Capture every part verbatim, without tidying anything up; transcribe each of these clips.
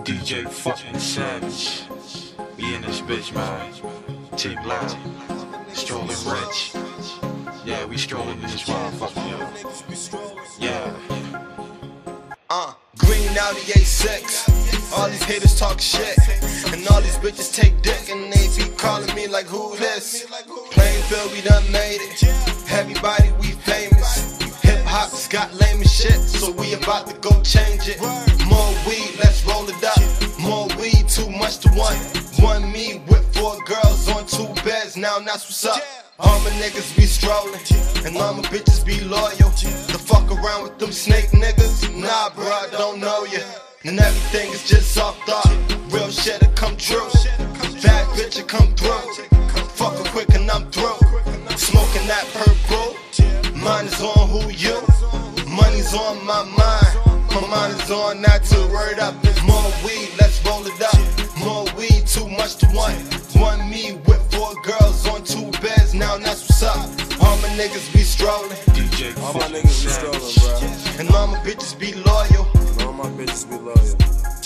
D J fucking Savage. We in this bitch, man. T Block. Strolling rich. Yeah, we strolling in this motherfucker, yo. Yeah. Uh, green Audi A six. All these haters talk shit, and all these bitches take dick, and they be calling me like, who this? Plainfield, we done made it. Everybody, we famous. Hip hop's got lame as shit, so we about to go change it. More weed, let's roll it up. More weed, too much to one. One me with four girls on two beds, now that's what's up. All my niggas be strolling, and all my bitches be loyal. The fuck around with them snake niggas? Nah, bro, I don't know ya. And everything is just off thought. Real shit to come true. Bad bitch to come through. Fuck her quick and I'm through. Smoking that purple. Mine is on who you. Money's on my mind. My mind is on that too. Word up, there's more weed, let's roll it up. More weed, too much to one. One me with four girls on two beds, now that's what's up. All my niggas be strolling. D J all my niggas be strolling, bro. And all my bitches be loyal. And all my bitches be loyal.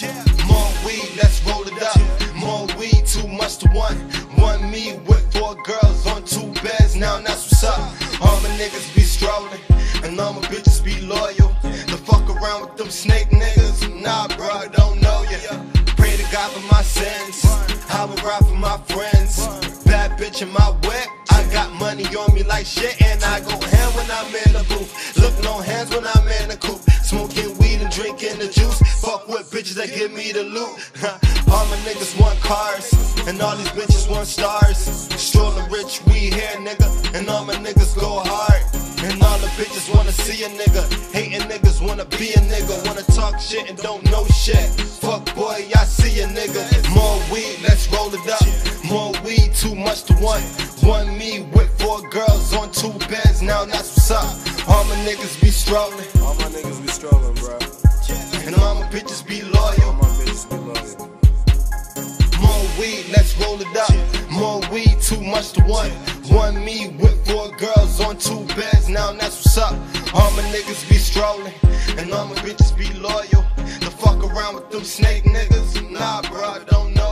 More weed, let's roll it up. More weed, too much to one. One me with four girls on two beds, now that's what's up. All my niggas be strolling, and all my bitches be loyal. The fuck around with them snake niggas? Nah, bro, I don't know ya. Pray to God for my sins. I would ride for my friends. Bad bitch in my whip. I got money on me like shit, and I go ham when I'm in the booth. Look, no hands when I'm in the coop. Smoking weed and drinking the juice. Fuck with bitches that give me the loot. All my niggas want cars, and all these bitches want stars. Strolling rich, we here, nigga, and all my niggas go hard. And all the bitches wanna see a nigga. Hating niggas wanna be a nigga. Wanna talk shit and don't know shit. Fuck boy, I see a nigga. More weed, let's roll it up. More weed, too much to one. One me with four girls on two beds, now that's what's up. All my niggas be strolling. All my niggas be strolling, bro. And all my bitches be loyal. All my bitches be loyal. More weed, let's roll it up. More weed, too much to one. One me with four girls on two beds, now that's what's up. All my niggas be strolling, and all my bitches be loyal. The fuck around with them snake niggas? Nah, bro, I don't know.